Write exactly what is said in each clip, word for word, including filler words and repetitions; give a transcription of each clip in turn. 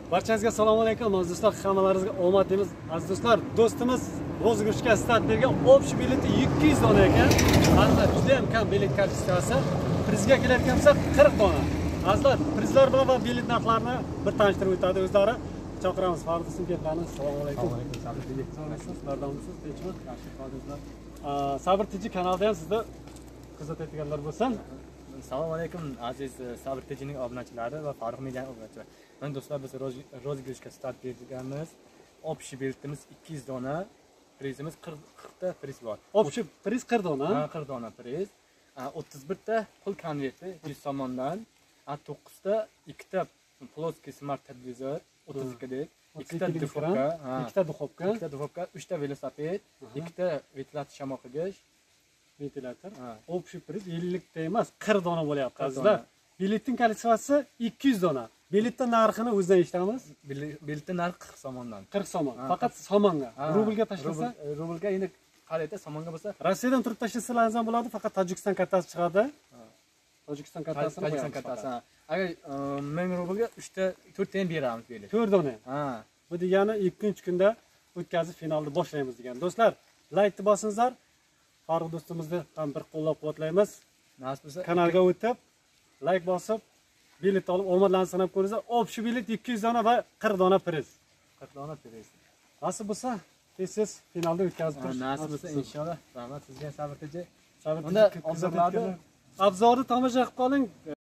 Barchangizga assalomu alaykum aziz do'stlar, hammalaringizga omad deymiz. Aziz do'stlar, do'stimiz rozыгрышga start bergan общий bileti ikki yuz dona ekan. Hozir juda ham kam bilet kolичествоsi. Prizga kelayotgan bo'lsa qirq dona. Azizlar, prizlar bilan va bilet narxlarini bir tanishtirib o'tadi o'zlari. Chaqiramiz Farruh Simketlarni. Assalomu alaykum. Sizlardanmisiz? Tinchmi? Yaxshi qolinglar. Sabr Tiji kanalida ham sizni kuzatayotganlar bo'lsin. Assalomu alaykum aziz Sabr Tijining obunachilari va Farruh Medianing obunachilari. Men do'stlar, biz rozыгрышga start berganmiz. Общий biletimiz ikki yuz dona, prizimiz qirq ta priz bor. Общий priz qirq dona. Ha, qirq dona priz. o'ttiz bir ta pul konverti yuz so'mdan, to'qqiz ta ikkita ploskiy smart televizor, o'ttiz ikki dek, ikkita duxovka, ikkita duxovka, ikkita duxovka, uchta velosiped, ikkita ventilator shamoqigich, ventilator. Общий priz ellik ta emas, qirq dona bo'lyapti azizlar. Biletning kolичествоsi ikki yuz dona. Biletning narxini o'zdan eshitamiz. Biletning narxi qirq so'mdan. qirq so'm. Faqat so'monga. Rublga tashlasa, rublga endi qarayda so'monga bo'lsa, Rossiyadan turib tashlasangiz ham bo'ladi, faqat Tojikiston kartasi chiqadi. Tojikiston kartasini Tojikiston kartasi. Agar ming rublga uchta to'rt ta ham beramiz bilet. to'rt dona. Ha. Bu degani ikkinchi kunda o'tkazib finalni boshlaymiz degan. Do'stlar, like bosingizlar. Farruh do'stimizni ham bir qo'llab-quvvatlaymiz. Nasib bo'lsa, kanalga o'tib, like bosib, bilet olib omadlarni sanab ko'ringizlar. Общий bilet ikki yuz dona va qirq dona priz. qirq dona priz. Nasib bo'lsa, tez-tez finalda o'tkazib turamiz. Nasib bo'lsa inshaalloh. Rahmat sizga Sabr Tiji. Sabr Unda obzorlarni obzorni tomosha qilib qoling.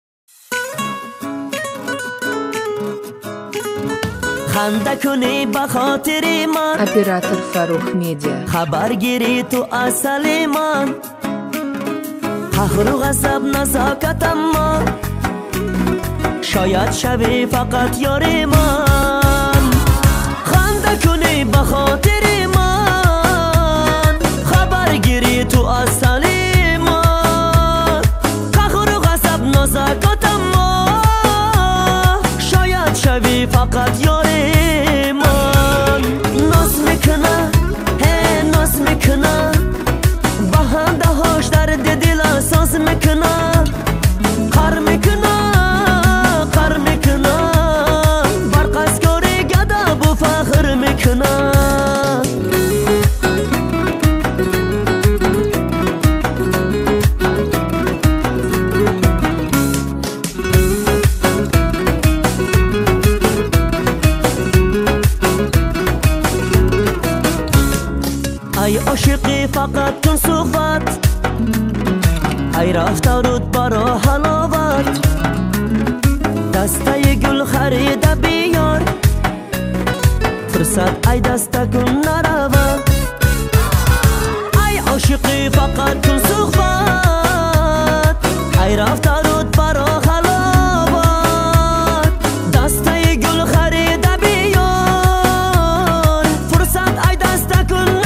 خنده کنی به خاطر من اپراتور فاروق میدیا خبر گیری تو اصل من قهر و غضب نزاکتم من شاید شوی فقط یار من خنده کنی به خاطر من خبر گیری تو اصل من قهر و غضب نزاکتم من شاید شوی فقط یار ساز میکنه قر میکنه قر میکنه برق از کاری گدا بو فخر میکنه ای عاشقی فقط کن صحبت ای رفته رود برا حلاوت دسته گل خریده بیار فرصت ای دسته کن نرود ای عاشقی فقط کن صحبت ای رفته رود برا حلاوت دسته گل خریده بیار فرصت ای دسته کن نرود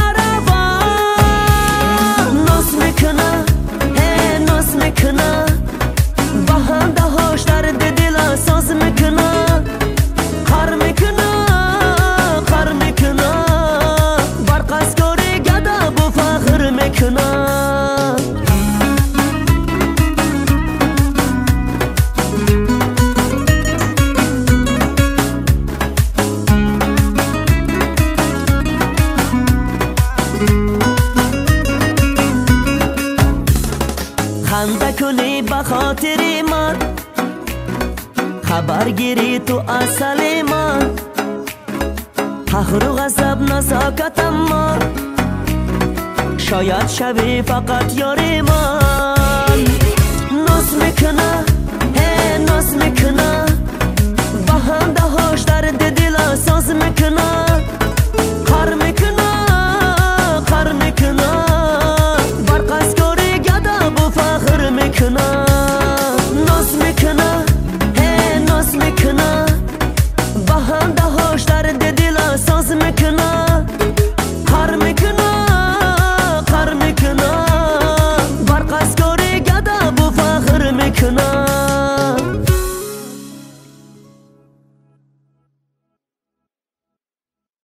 ناز میکنه میکنه با هم دهاش درد دل ساز میکنه قر میکنه قر میکنه برق از کاری گدا بو فخر میکنه خنده کنی به خاطر من خبر گیری تو اصل من قهر و غضب نزاکتم من شاید شوی فقط یار من ناز میکنه